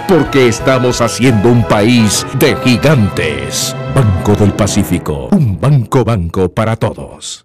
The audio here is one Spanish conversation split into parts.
porque estamos haciendo un país de gigantes. Banco del Pacífico, un banco para todos.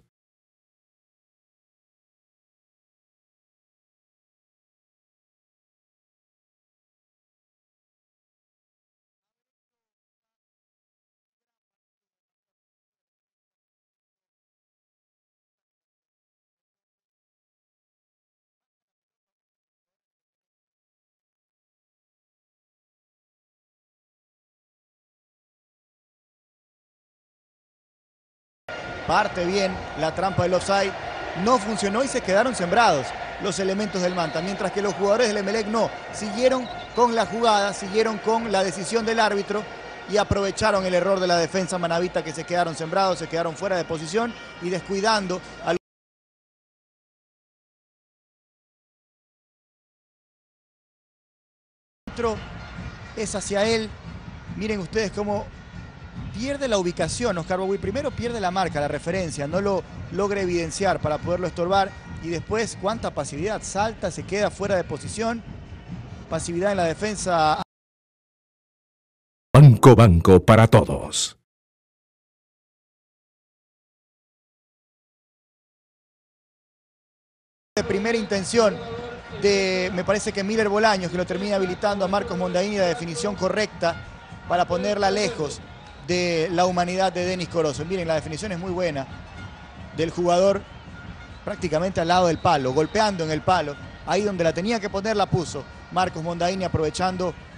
Parte bien la trampa del offside, no funcionó y se quedaron sembrados los elementos del Manta, mientras que los jugadores del Emelec no, siguieron con la jugada, siguieron con la decisión del árbitro y aprovecharon el error de la defensa manabita, que se quedaron sembrados, se quedaron fuera de posición y descuidando al árbitro. Es hacia él, miren ustedes cómo pierde la ubicación Oscar Bowie. Primero pierde la marca, la referencia, no lo logra evidenciar para poderlo estorbar, y después cuánta pasividad, salta, se queda fuera de posición, pasividad en la defensa. Banco para todos. De primera intención me parece que Miller Bolaños, que lo termina habilitando a Marcos Mondaini, la definición correcta para ponerla lejos de la humanidad de Denis Corozo. Miren, la definición es muy buena del jugador, prácticamente al lado del palo, golpeando en el palo, ahí donde la tenía que poner la puso Marcos Mondaini, aprovechando